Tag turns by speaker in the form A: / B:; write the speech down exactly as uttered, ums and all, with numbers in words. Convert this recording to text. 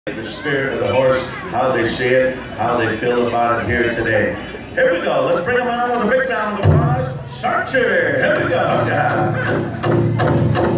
A: The spirit of the horse, how they see it, how they feel about it here today. Here we go. Let's bring them on with a big round of applause. Sharpshooter. Here we go. Yeah.